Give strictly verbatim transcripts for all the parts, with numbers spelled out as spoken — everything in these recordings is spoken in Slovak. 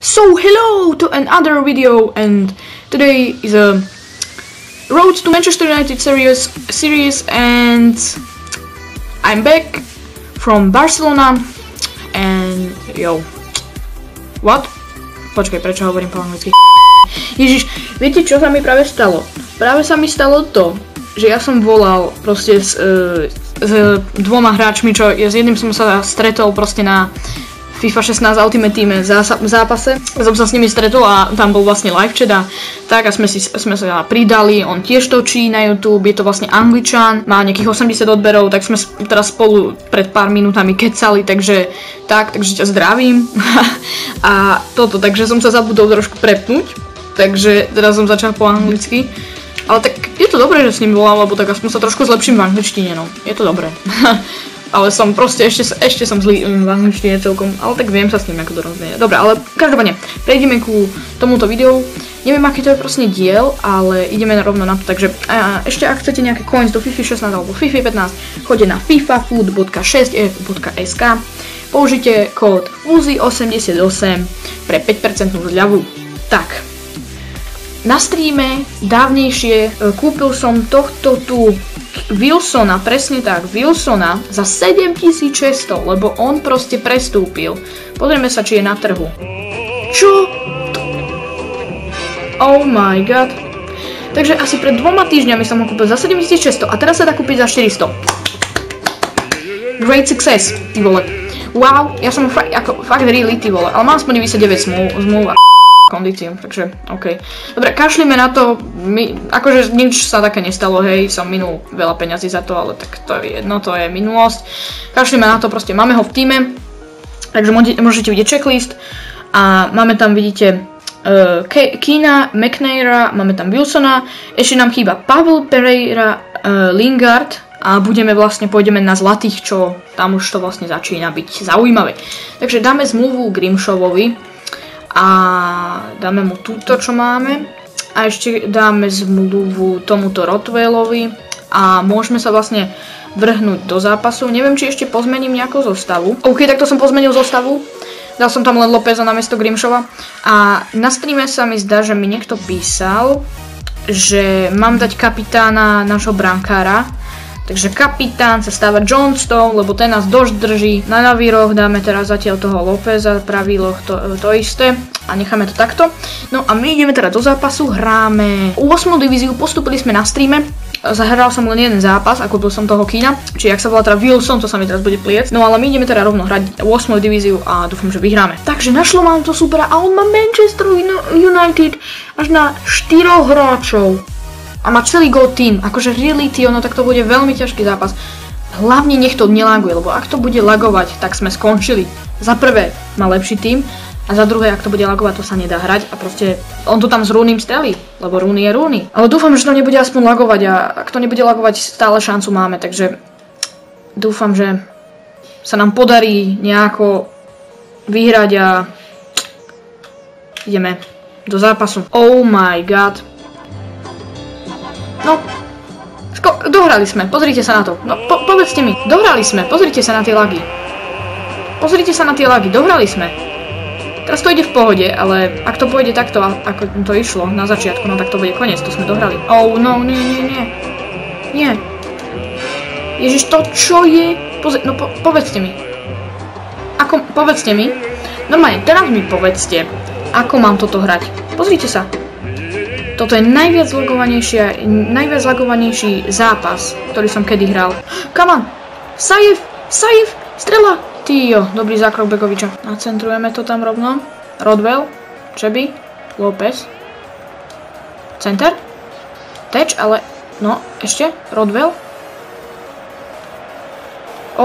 So hello to another video, and today is a Road to Manchester United series, series and I'm back from Barcelona and yo, what? Počkaj, prečo hovorím po anglicky? Ježiš, viete čo sa mi práve stalo? Práve sa mi stalo to, že ja som volal proste s, uh, s dvoma hráčmi, čo ja s jedným som sa stretol proste na FIFA šestnásť Ultimate Team zápase. Som sa s nimi stretol a tam bol vlastne live chat a tak a sme, si, sme sa pridali, on tiež točí na YouTube, je to vlastne Angličan, má nejakých osemdesiat odberov, tak sme teraz spolu pred pár minútami kecali, takže tak, takže ťa zdravím. A toto, takže som sa zabudol trošku prepnúť, takže teraz som začal po anglicky. Ale tak je to dobré, že s ním volám, lebo tak aspoň sa trošku zlepším v angličtine, no, je to dobré. Ale som proste, ešte, ešte som zlý v angličtine celkom, ale tak viem sa s ním ako dorozumieť. Dobre, ale každopádne, prejdeme ku tomuto videu. Neviem, aký to je proste diel, ale ideme rovno na to, takže a, ešte ak chcete nejaké coins do FIFA šestnásť alebo FIFA pätnásť, choďte na fifafood bodka šesť f bodka es ká, použite kód Fuzi osemdesiatosem pre päť percent zľavu. Tak, na streame dávnejšie kúpil som tohto tu Wilsona, presne tak, Wilsona za sedemtisícšesťsto, lebo on proste prestúpil. Pozrieme sa, či je na trhu. Čo? Oh my god. Takže asi pred dvoma týždňami som ho kúpil za sedemtisícšesťsto a teraz sa dá kúpiť za štyristo. Great success, ty vole. Wow, ja som fakt, ako, fakt really, ty vole, ale mám aspoň deväťdesiatdeväť zmluv a kondíciu, takže OK. Dobre, kašlíme na to, my, akože nič sa také nestalo, hej, som minul veľa peňazí za to, ale tak to je jedno, to je minulosť. Kašlíme na to, proste máme ho v týme, takže môžete vidieť checklist a máme tam, vidíte, uh, Keana, McNaira, máme tam Wilsona, ešte nám chýba Pavel, Pereira, uh, Lingard a budeme vlastne, pôjdeme na zlatých, čo tam už to vlastne začína byť zaujímavé. Takže dáme zmluvu Grimshawovi a dáme mu túto, čo máme, a ešte dáme zmluvu tomuto Rothwellovi a môžeme sa vlastne vrhnúť do zápasu. Neviem, či ešte pozmením nejakú zostavu. OK, takto som pozmenil zostavu, dal som tam len Lopeza namiesto Grimshawa a na streame sa mi zdá, že mi niekto písal, že mám dať kapitána nášho brankára. Takže kapitán sa stáva John Stone, lebo ten nás dosť drží. Na navíroch dáme teraz zatiaľ toho Lopeza, pravý loh to, to isté a necháme to takto. No a my ideme teda do zápasu, hráme ôsmu divíziu, postupili sme na streame. Zahral som len jeden zápas a kúpil som toho Keana, či jak sa volá teda Wilson, to sa mi teraz bude pliec. No ale my ideme teda rovno hrať ôsmu divíziu a dúfam, že vyhráme. Takže našlo mám to super a on má Manchester United až na štyroch hráčov. A má celý gold team, akože really ty, ono tak to bude veľmi ťažký zápas. Hlavne nech to nelaguje, lebo ak to bude lagovať, tak sme skončili. Za prvé má lepší tým a za druhé, ak to bude lagovať, to sa nedá hrať a proste on to tam s Rooneym strelí, lebo Rooney je Rooney. Ale dúfam, že to nebude aspoň lagovať a ak to nebude lagovať, stále šancu máme, takže dúfam, že sa nám podarí nejako vyhrať a ideme do zápasu. Oh my god. No, ško- dohrali sme, pozrite sa na to, no po- povedzte mi, dohrali sme, pozrite sa na tie lagy. Pozrite sa na tie lagy, dohrali sme. Teraz to ide v pohode, ale ak to pôjde takto, ako to išlo na začiatku, no tak to bude koniec, to sme dohrali. Oh no, nie, nie, nie, nie. Ježiš, to čo je? Pozri- no po- povedzte mi. Ako, povedzte mi, normálne, teraz mi povedzte, ako mám toto hrať. Pozrite sa. Toto je najviac lagovanejší, najviac lagovanejší zápas, ktorý som kedy hral. Come on! Sajev! Sajev! Strela! Týjo, dobrý zákrok Begoviča. Nacentrujeme to tam rovno. Rodwell, Čeby, Lopez. Center. Teč, ale... No, ešte. Rodwell. O.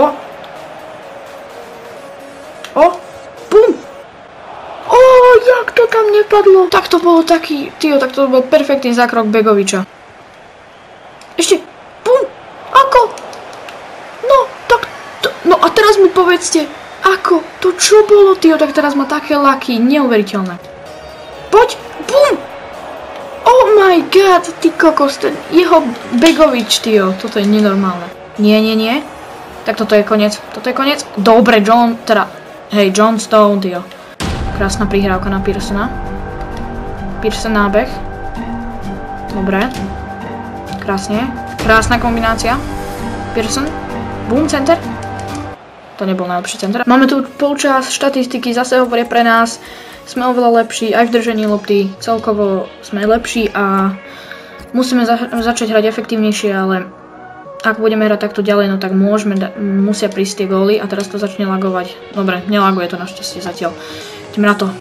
O. Bum! O, jak to tam nepadlo? Tak to bolo taký... Týjo, tak to bol perfektný zákrok Begoviča. Ešte. Bum! Ako? No, tak... To, no a teraz mi povedzte, ako? To čo bolo, Týjo? Tak teraz má také laky, neuveriteľné. Poď! Bum! Oh my god, ty kokos, ten jeho Begovič, Týjo. Toto je nenormálne. Nie, nie, nie. Tak toto je koniec. Toto je koniec. Dobre, John, teda... Hej, John Stone, Týjo. krásna prihrávka na Pearsona. Pearson nábeh. Dobre. Krásne. Krásna kombinácia. Pearson. Boom, center. To nebol najlepší center. Máme tu polčas, štatistiky zase hovoria pre nás. Sme oveľa lepší aj v držení lopty. Celkovo sme lepší a musíme za začať hrať efektívnejšie, ale ak budeme hrať takto ďalej, no tak môžeme, musia prísť tie góly a teraz to začne lagovať. Dobre, nelaguje to našťastie zatiaľ. Ideme na to.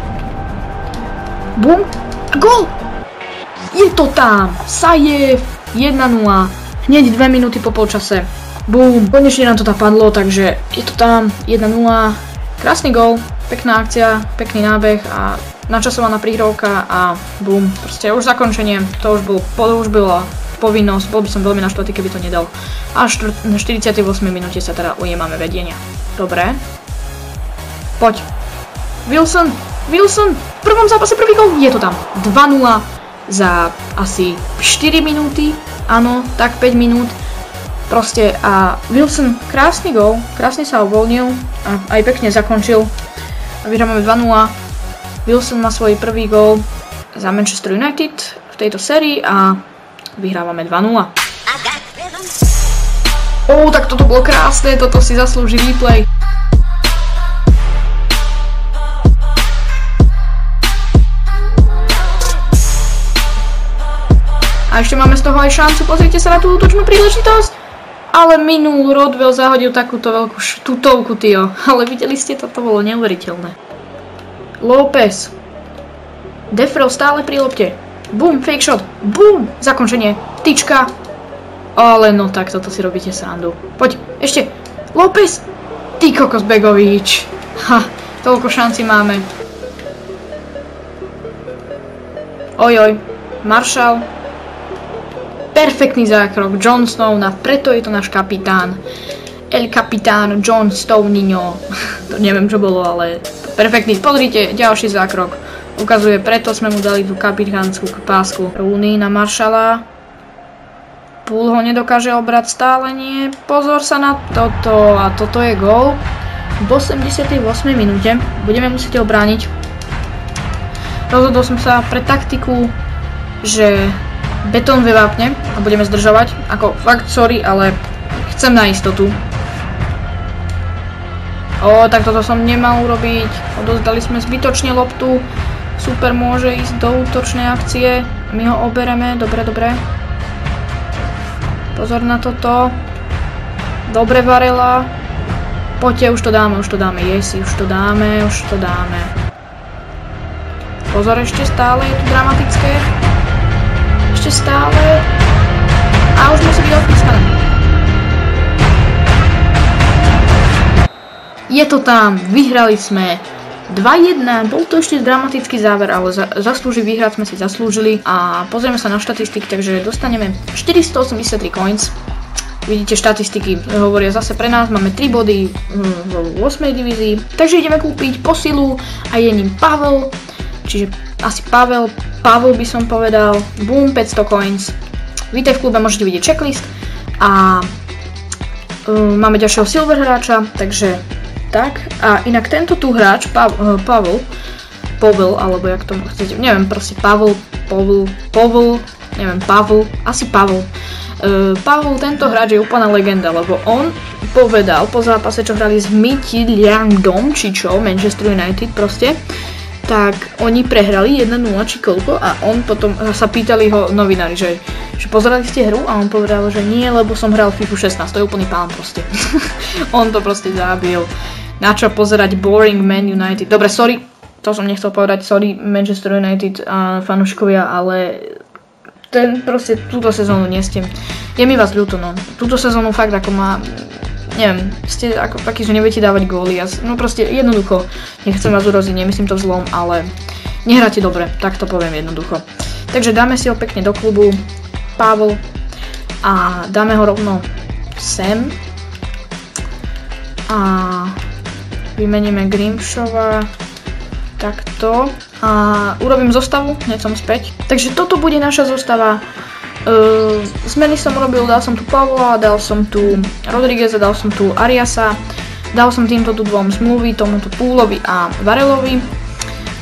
Bum! Gól! Je to tam! Sajev! jeden nula. Hneď dve minúty po polčase. Bum! Konečne nám to tam padlo, takže je to tam. jeden nula. Krásny gól, pekná akcia, pekný nábeh a načasovaná prihrávka a bum. Proste už zakončenie. To už bolo, to už bylo povinnosť, bol by som veľmi naštvatý, keby to nedal. Až na štyridsiatej ôsmej minúte sa teda ujemáme vedenia. Dobre. Poď. Wilson, Wilson, v prvom zápase prvý gól, je to tam. dva nula za asi štyri minúty, áno, tak päť minút. Proste a Wilson, krásny gól, krásne sa uvoľnil a aj pekne zakončil. A vyhrávame dva nula. Wilson má svoj prvý gól za Manchester United v tejto sérii a vyhrávame dva nula. Ó, tak toto bolo krásne, toto si zaslúži replay. A ešte máme z toho aj šancu, pozrite sa na tú útočnú príležitosť. Ale minul Rodwell zahodil takúto veľkú tutovku, tyjo. Ale videli ste, toto bolo neuveriteľné. López. Defrel stále pri lopte. Bum, fake shot, bum, zakončenie, tyčka. Ale no tak, toto si robíte srandu. Poď, ešte, López. Ty kokos Begovič. Ha, toľko šanci máme. Ojoj, Marshall. Perfektný zákrok, Jon Snow, a preto je to náš kapitán. El Capitán Jon Snowninho. To neviem, čo bolo, ale perfektný. Pozrite, ďalší zákrok. Ukazuje, preto sme mu dali tú kapitánsku pásku. Rooney na Marshalla. Poole ho nedokáže obrať, stále nie. Pozor sa na toto. A toto je gól. V osemdesiatej ôsmej minúte. Budeme musieť ho brániť. Rozhodol som sa pre taktiku, že betón vyvápne a budeme zdržovať. Ako fakt sorry, ale chcem na istotu. O, tak toto som nemal urobiť. Odozdali sme zbytočne loptu. Super môže ísť do útočnej akcie. My ho obereme. Dobre, dobre. Pozor na toto. Dobre, Varela. Poďte, už to dáme, už to dáme. Jesi, už to dáme, už to dáme. Pozor, ešte stále je to dramatické. Ešte stále. A už musí byť odpísané. Je to tam. Vyhrali sme. dva jedna, bol to ešte dramatický záver, ale za, zaslúži vyhrať sme si zaslúžili a pozrieme sa na štatistiky, takže dostaneme štyristoosemdesiattri coins. Vidíte, štatistiky hovoria zase pre nás, máme tri body v ôsmej divízii, takže ideme kúpiť posilu a je ním Pavel, čiže asi Pavel, Pavel by som povedal, boom, päťsto coins. Vítaj v klube, môžete vidieť checklist a um, máme ďalšieho silver hráča, takže tak, a inak tento tu hráč, pa, uh, Pavel, Pavel, alebo jak to chcete, neviem, proste Pavel, Pavel, Pavel, neviem, Pavel, asi Pavel. Uh, Pavel, tento hráč je úplná legenda, lebo on povedal po zápase, čo hrali s Midtjyllandom, či čo, Manchester United proste, tak oni prehrali jeden nula či koľko a on potom sa pýtali ho novinári, že, že pozerali ste hru a on povedal, že nie, lebo som hral FIFA šestnásť, to je úplný pán proste. On to proste zabil. Na čo pozerať boring Man United. Dobre, sorry, to som nechcel povedať, sorry Manchester United a fanúškovia, ale ten proste túto sezónu nie ste. Je mi vás ľúto, no. Túto sezónu fakt ako má, neviem, ste ako takí, že neviete dávať góly. No proste jednoducho, nechcem vás uroziť, nemyslím to zlom, ale nehráte dobre, tak to poviem jednoducho. Takže dáme si ho pekne do klubu, Pavel, a dáme ho rovno sem. A vymeníme Grimshova, takto. A urobím zostavu, hneď som späť. Takže toto bude naša zostava. Uh, zmeny som robil, dal som tu Pavla, dal som tu Rodrigueza, dal som tu Ariasa, dal som týmto tu dvom zmluvy, tomuto Pooleovi a Varelovi.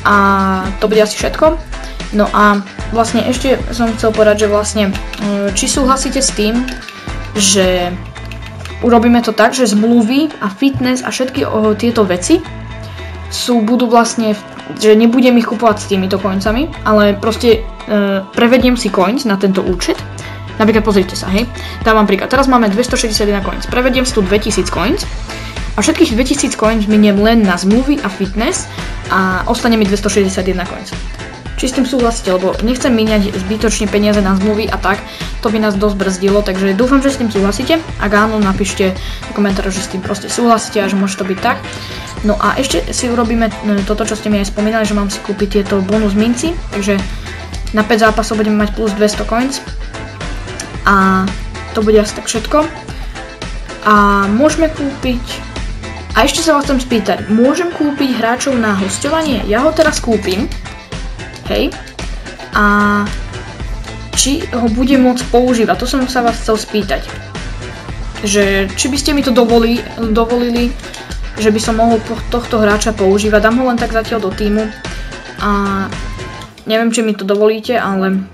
A to bude asi všetko. No a vlastne ešte som chcel povedať, že vlastne či súhlasíte s tým, že urobíme to tak, že zmluvy a fitness a všetky o, tieto veci sú, budú vlastne, že nebudem ich kupovať s týmito coinsami, ale proste e, prevediem si coins na tento účet. Napríklad pozrite sa, hej, dávam príklad, teraz máme dvestošesťdesiatjeden coins, prevediem si tu dvetisíc coins a všetkých dvetisíc coins miniem len na zmluvy a fitness a ostane mi dvestošesťdesiatjeden coins. Či s tým súhlasíte, lebo nechcem míňať zbytočne peniaze na zmluvy a tak, to by nás dosť brzdilo, takže dúfam, že s tým súhlasíte. Ak áno, napíšte v komentároch, že s tým proste súhlasíte a že môže to byť tak. No a ešte si urobíme toto, čo ste mi aj spomínali, že mám si kúpiť tieto bonus minci, takže na päť zápasov budeme mať plus dvesto coins. A to bude asi tak všetko. A môžeme kúpiť... A ešte sa vás chcem spýtať, môžem kúpiť hráčov na hosťovanie? Ja ho teraz kúpim. Hej. A či ho budem môcť používať? To som sa vás chcel spýtať. Že či by ste mi to dovolili, dovolili, že by som mohol tohto hráča používať. Dám ho len tak zatiaľ do týmu. A neviem, či mi to dovolíte, ale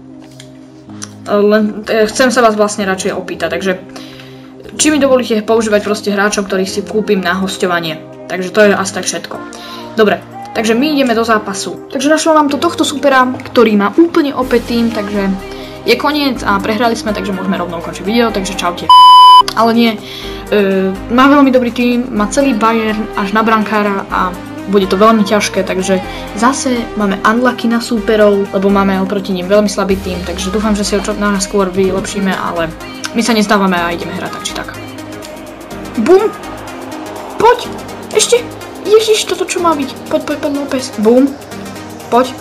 len chcem sa vás vlastne radšej opýtať. Takže či mi dovolíte používať proste hráčov, ktorých si kúpim na hosťovanie. Takže to je asi tak všetko. Dobre. Takže my ideme do zápasu. Takže našlo nám to tohto supera, ktorý má úplne opäť tým, takže je koniec a prehrali sme, takže môžeme rovno ukončiť video, takže čaute. Ale nie, e, má veľmi dobrý tým, má celý Bayern až na brankára a bude to veľmi ťažké, takže zase máme unlucky na súperov, lebo máme oproti ním veľmi slabý tým, takže dúfam, že si ho čo najskôr vylepšíme, ale my sa nezdávame a ideme hrať tak či tak. Bum! Poď! Ešte! Ježiš, toto čo má byť? Poď, poď, poď, López. Bum. Poď.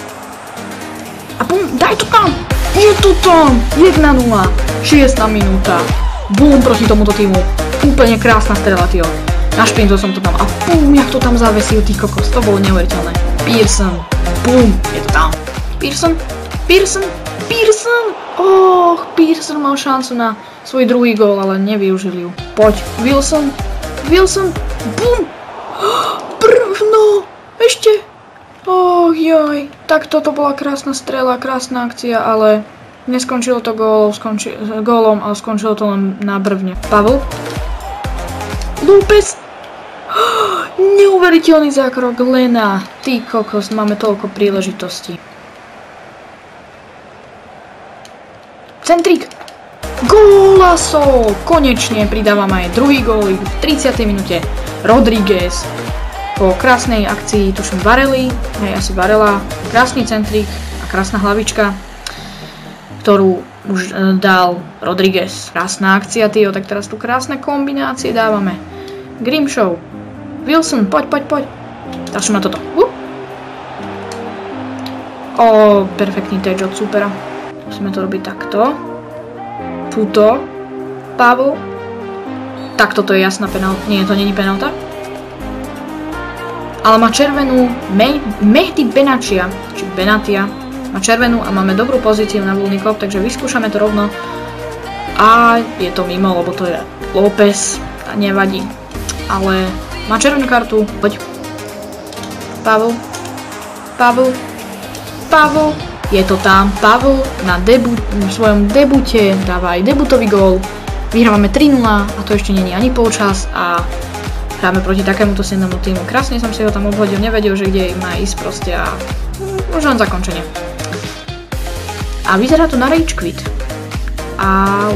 A bum, daj to tam. Je to tam. jedna nula. šiesta minúta. Bum proti tomuto týmu. Úplne krásna strela, tío. Našpinzol som to tam. A bum, jak to tam zavesil, ty kokos. To bolo neuveriteľné. Pearson. Bum, je to tam. Pearson. Pearson. Pearson. Och, Pearson mal šancu na svoj druhý gól, ale nevyužil ju. Poď. Wilson. Wilson. Bum. Brvno, ešte, oh joj, tak toto bola krásna strela, krásna akcia, ale neskončilo to gólom, skonči, gólom, ale skončilo to len na brvne. Pavel, López, oh, neuveriteľný zákrok Lena, ty kokos, máme toľko príležitostí. Centrik, gólaso, konečne pridávam aj druhý gól v tridsiatej minúte. Rodríguez po krásnej akcii, tuším Varely, hej, asi Varela, krásny centrik a krásna hlavička, ktorú už e, dal Rodríguez. Krásna akcia, tío, tak teraz tu krásne kombinácie dávame. Grimshaw, Wilson, poď, poď, poď. Začneme na toto. Uh. O, perfektný touch od supera. Musíme to robiť takto. Tuto. Pavel. Tak toto je jasná penálta. Nie, to není penálta. Ale má červenú Me Mehdi Benatia, či Benatia. Má červenú a máme dobrú pozíciu na voľný kop, takže vyskúšame to rovno. A je to mimo, lebo to je López. A nevadí. Ale má červenú kartu. Poď. Pavel. Pavel. Pavel. Je to tam. Pavel na debu v svojom debute dáva aj debutový gól. Vyhrávame tri nula a to ešte není ani polčas a hráme proti takémuto silnému týmu. Krásne som si ho tam obhodil, nevedel, že kde má ísť proste a možno len zakončenie. A vyzerá to na Rage Quit. A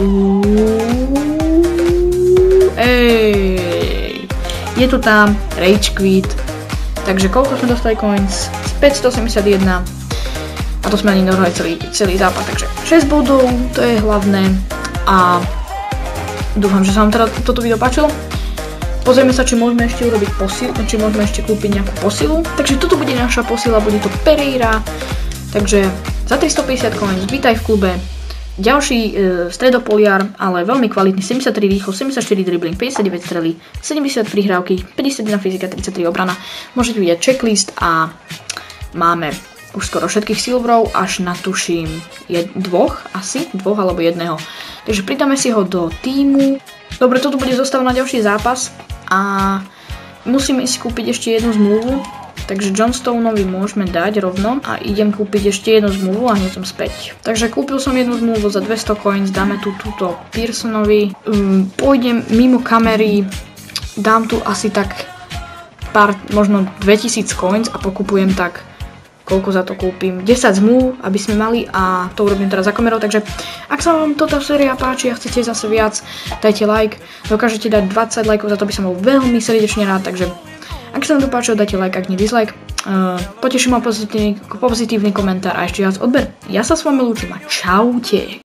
ej, je to tam Rage Quit. Takže koľko sme dostali coins? päťstoosemdesiatjeden. A to sme ani nedohrali celý, celý zápas, takže šesť bodov, to je hlavné. A dúfam, že sa vám teda toto video páčilo. Pozrieme sa, či môžeme ešte urobiť posilu, či môžeme ešte kúpiť nejakú posilu. Takže toto bude naša posila, bude to Pereira. Takže za tristopäťdesiat coins, vítaj v klube. Ďalší e, stredopoliar, ale veľmi kvalitný, sedemdesiattri rýchlo, sedemdesiatštyri dribbling, päťdesiatdeväť strely, sedemdesiat prihrávky, päťdesiatjeden fyzika, tridsaťtri obrana. Môžete vidieť checklist a máme už skoro všetkých silverov, až na tuším je dvoch, asi, dvoch alebo jedného. Takže pridáme si ho do týmu. Dobre, toto bude zostav na ďalší zápas a musíme si kúpiť ešte jednu zmluvu, Takže Johnstoneovi môžeme dať rovno a idem kúpiť ešte jednu zmluvu a hneď som späť. Takže kúpil som jednu zmluvu za dvesto coins, dáme tu túto Pearsonovi, um, pôjdem mimo kamery, dám tu asi tak pár, možno dvetisíc coins a pokupujem tak, koľko za to kúpim, desať zmluv, aby sme mali a to urobím teraz za kamerou, takže ak sa vám toto séria páči a chcete zase viac, dajte like, dokážete dať dvadsať lajkov, za to by som bol veľmi srdečne rád, takže ak sa vám to páčilo, dajte like, ak nie dislike, uh, poteším ma pozitívny, pozitívny komentár a ešte viac odber. Ja sa s vami lúčim a čaute.